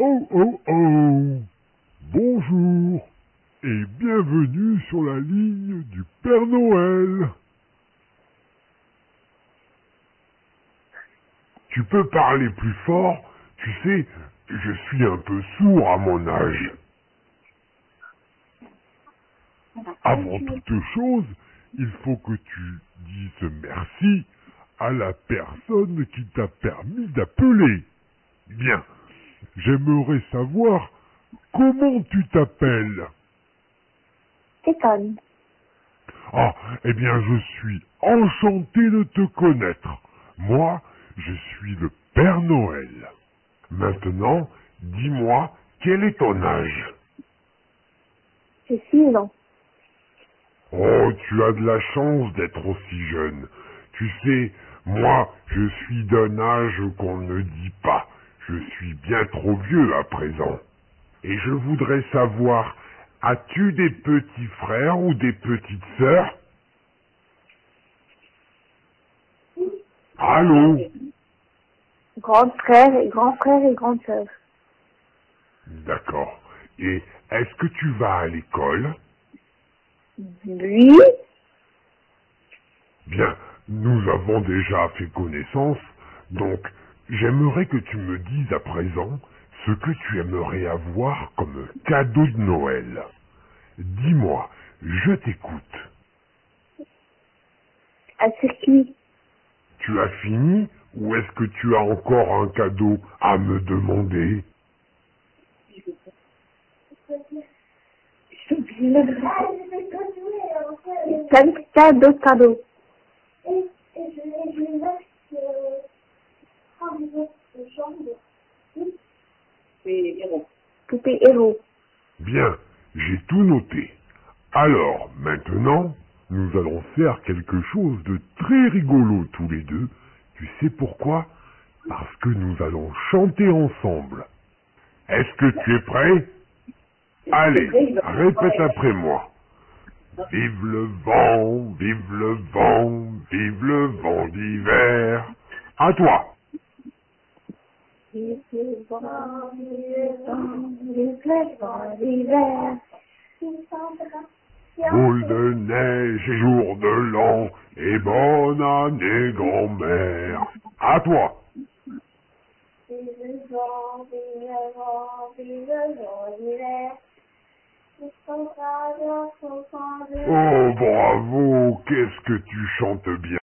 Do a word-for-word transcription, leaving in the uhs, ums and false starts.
Oh oh oh! Bonjour et bienvenue sur la ligne du Père Noël. Tu peux parler plus fort? Tu sais, je suis un peu sourd à mon âge. Avant toute chose, il faut que tu dises merci à la personne qui t'a permis d'appeler. Bien, j'aimerais savoir comment tu t'appelles. Stéphane. Ah, eh bien, je suis enchanté de te connaître. Moi, je suis le Père Noël. Maintenant, dis-moi, quel est ton âge? J'ai six ans. Oh, tu as de la chance d'être aussi jeune. Tu sais, moi, je suis d'un âge qu'on ne dit pas. Je suis bien trop vieux à présent. Et je voudrais savoir, as-tu des petits frères ou des petites sœurs? Allô? Grand frère et grand frère et grande sœur. D'accord. Et est-ce que tu vas à l'école? Oui. Bien, nous avons déjà fait connaissance, donc j'aimerais que tu me dises à présent ce que tu aimerais avoir comme cadeau de Noël. Dis-moi, je t'écoute. Un circuit. Tu as fini ou est-ce que tu as encore un cadeau à me demander? Cinq tas d'autres cadeaux. Poupée héros. Bien, j'ai tout noté. Alors, maintenant, nous allons faire quelque chose de très rigolo tous les deux. Tu sais pourquoi? Parce que nous allons chanter ensemble. Est-ce que tu es prêt? Allez, répète après moi. Vive le vent, vive le vent, vive le vent d'hiver. À toi. Vive le vent, vive le vent, vive le vent d'hiver. Boule de neige et jour de l'an, et bonne année grand-mère. À toi. Vive le vent, vive le vent, vive le vent d'hiver. Oh, bravo, qu'est-ce que tu chantes bien.